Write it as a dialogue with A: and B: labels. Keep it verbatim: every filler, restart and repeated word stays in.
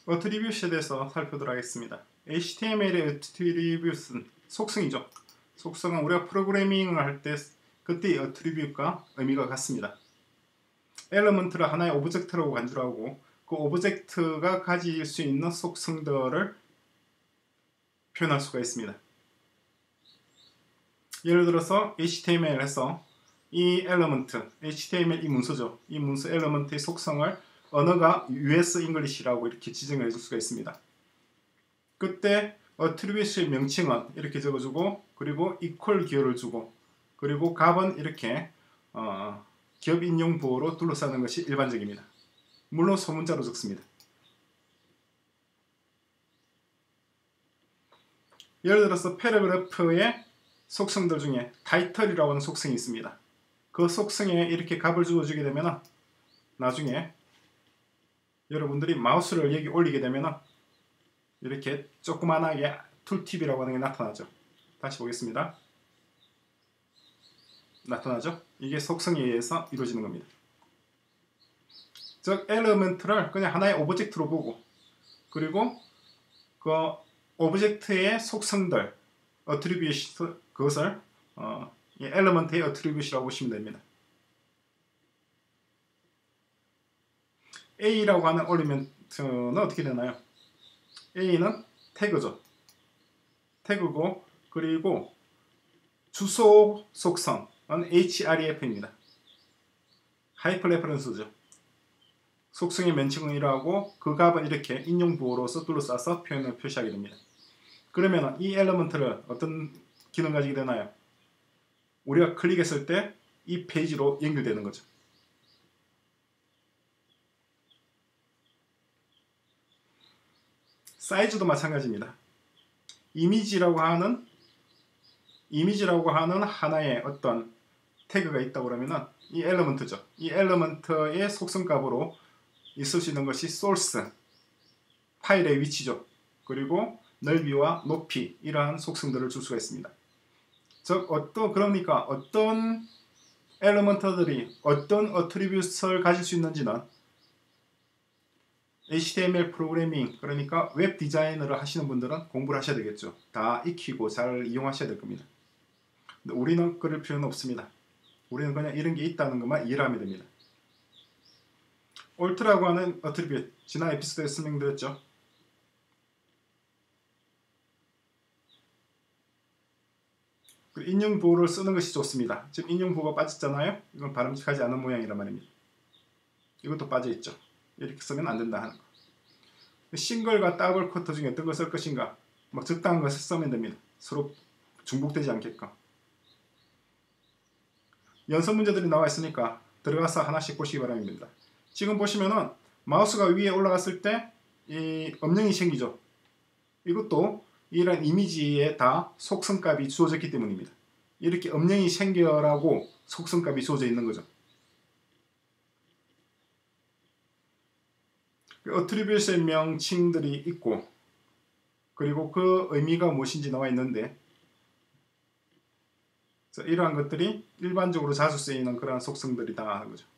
A: 어트리뷰트에 대해서 살펴보도록 하겠습니다. 에이치티엠엘의 어트리뷰트는 속성이죠. 속성은 우리가 프로그래밍을 할 때 그때의 어트리뷰트가 의미가 같습니다. 엘리먼트를 하나의 오브젝트라고 간주를 하고 그 오브젝트가 가질 수 있는 속성들을 표현할 수가 있습니다. 예를 들어서 에이치티엠엘에서 이 엘리먼트, 에이치티엠엘 이 문서죠. 이 문서 엘리먼트의 속성을 언어가 유에스 잉글리시라고 이렇게 지정해 줄 수가 있습니다. 그때 어트리뷰트의 명칭은 이렇게 적어주고 그리고 이퀄 기호를 주고 그리고 값은 이렇게 어, 기업 인용 보호로 둘러싸는 것이 일반적입니다. 물론 소문자로 적습니다. 예를 들어서 패러그래프의 속성들 중에 타이틀이라고 하는 속성이 있습니다. 그 속성에 이렇게 값을 주어주게 되면 나중에 여러분들이 마우스를 여기 올리게 되면 이렇게 조그만하게 툴팁이라고 하는 게 나타나죠. 다시 보겠습니다. 나타나죠? 이게 속성에 의해서 이루어지는 겁니다. 즉 엘리먼트를 그냥 하나의 오브젝트로 보고 그리고 그 오브젝트의 속성들 어트리뷰트 그것을 어, 이 엘리먼트의 어트리뷰트라고 보시면 됩니다. A라고 하는 엘리먼트는 어떻게 되나요? A는 태그죠. 태그고 그리고 주소 속성은 href입니다. 하이퍼 레퍼런스죠. 속성의 명칭은 이러하고 그 값은 이렇게 인용 보호로서 둘러싸서 표현을 표시하게 됩니다. 그러면 이 엘리먼트를 어떤 기능 가지게 되나요? 우리가 클릭했을 때 이 페이지로 연결되는 거죠. 사이즈도 마찬가지입니다. 이미지라고 하는 이미지라고 하는 하나의 어떤 태그가 있다고 그러면은 이 엘리먼트죠. 이 엘리먼트의 속성값으로 있을 수 있는 것이 source, 파일의 위치죠. 그리고 넓이와 높이 이러한 속성들을 줄 수가 있습니다. 즉 어떤 그러니까 어떤 엘리먼트들이 어떤 어트리뷰트를 가질 수 있는지는 에이치티엠엘 프로그래밍 그러니까 웹 디자이너를 하시는 분들은 공부를 하셔야 되겠죠. 다 익히고 잘 이용하셔야 될 겁니다. 근데 우리는 그럴 필요는 없습니다. 우리는 그냥 이런 게 있다는 것만 이해를 하면 됩니다. 올트라고 하는 어트리뷰트 지난 에피소드에 설명드렸죠. 인용 보호를 쓰는 것이 좋습니다. 지금 인용 보호가 빠졌잖아요. 이건 바람직하지 않은 모양이란 말입니다. 이것도 빠져있죠. 이렇게 쓰면 안 된다 하는 거. 싱글과 더블 쿼터 중에 어떤 걸 쓸 것인가? 막 적당한 것을 쓰면 됩니다. 서로 중복되지 않게끔. 연습 문제들이 나와 있으니까 들어가서 하나씩 보시기 바랍니다. 지금 보시면은 마우스가 위에 올라갔을 때 이 음영이 생기죠. 이것도 이런 이미지에 다 속성값이 주어졌기 때문입니다. 이렇게 음영이 생겨라고 속성값이 주어져 있는 거죠. 어트리뷰트의 명칭들이 있고 그리고 그 의미가 무엇인지 나와 있는데 이러한 것들이 일반적으로 자주 쓰이는 그러한 속성들이다 하는 거죠.